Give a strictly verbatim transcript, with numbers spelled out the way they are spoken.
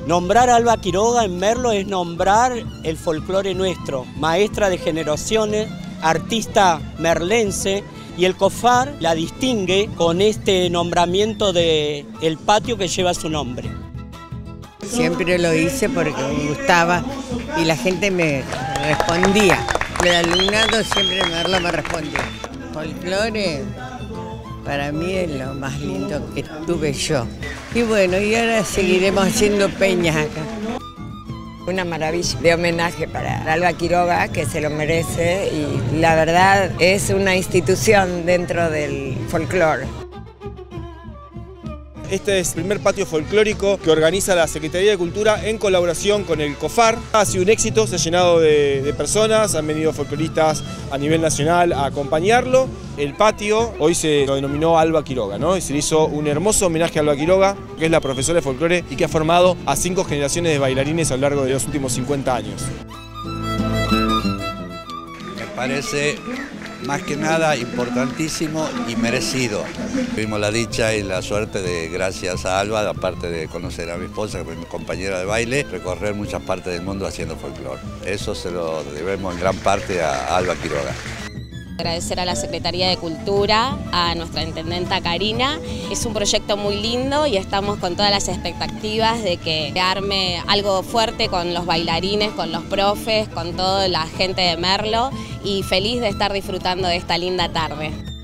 Nombrar a Alba Quiroga en Merlo es nombrar el folclore nuestro, maestra de generaciones, artista merlense, y el COFAR la distingue con este nombramiento del patio que lleva su nombre. Siempre lo hice porque me gustaba y la gente me respondía. El alumnado siempre en Merlo me respondía. Folclore para mí es lo más lindo que tuve yo. Y bueno, y ahora seguiremos haciendo peñas acá. Una maravilla de homenaje para Alba Quiroga, que se lo merece, y la verdad es una institución dentro del folclore. Este es el primer patio folclórico que organiza la Secretaría de Cultura en colaboración con el COFAR. Ha sido un éxito, se ha llenado de, de personas, han venido folcloristas a nivel nacional a acompañarlo. El patio hoy se lo denominó Alba Quiroga, ¿no? Y se le hizo un hermoso homenaje a Alba Quiroga, que es la profesora de folclore y que ha formado a cinco generaciones de bailarines a lo largo de los últimos cincuenta años. Me parece más que nada importantísimo y merecido. Tuvimos la dicha y la suerte de, gracias a Alba, aparte de conocer a mi esposa, que fue mi compañera de baile, recorrer muchas partes del mundo haciendo folclore. Eso se lo debemos en gran parte a Alba Quiroga. Agradecer a la Secretaría de Cultura, a nuestra intendenta Karina. Es un proyecto muy lindo y estamos con todas las expectativas de que arme algo fuerte con los bailarines, con los profes, con toda la gente de Merlo, y feliz de estar disfrutando de esta linda tarde.